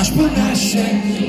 až po naše.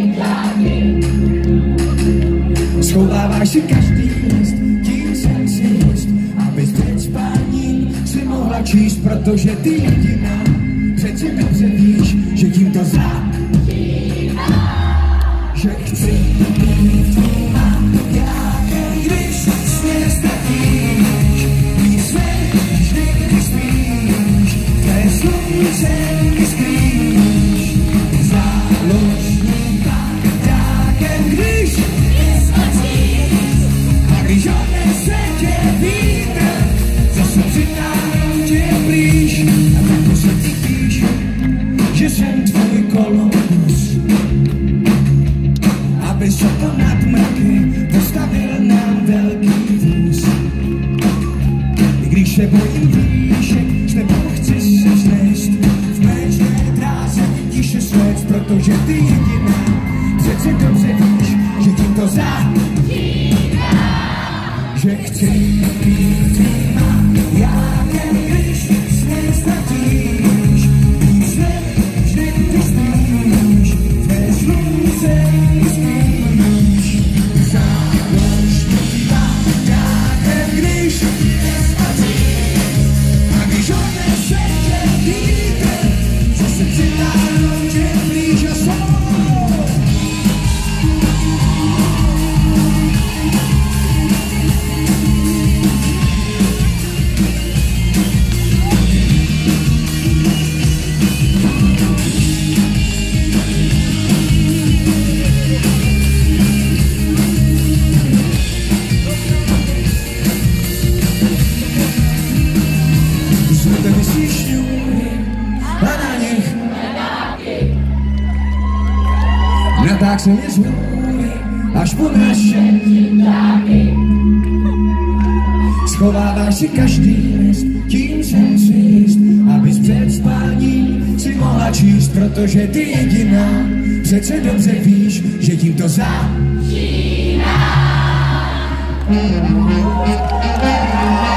Schováváš si každý list, tím jsem si jist, abys před spáním si mohla číst, protože ty jediná přeci dobře víš, že tím to začíná. Že chci být tvýma, jak když směr ztratíš, mít svět, vždy spíš, tvé slunce mi skrýš, záložní parťákem, když nespaříš, a když odnese tě vítr, zase přitáhnu tě blíž, a tak se cítíš, že jsem tvůj kolobus. Aby se ponad mraky postavil nám velký vůz. I když se bojím výšek, s tebou chci se vznést. V mléčné dráze tiše svést, protože ty jediná přece dobře víš, že tím to začíná. Že chci být tvýma, jak když směr ztratíš. Mít svět vždy ty spíš, tvé slunce mi skrýš. Záložní parťákem, když nespaříš, a když odnese tě vítr, zase přitáhnu tě blíž a svou. Tak se mi zhůry, až po naše ptáky. Schováváš si každý list, tím jsem si jist, abys před spáním si mohla číst, protože ty jediná přece dobře víš, že tím to začíná.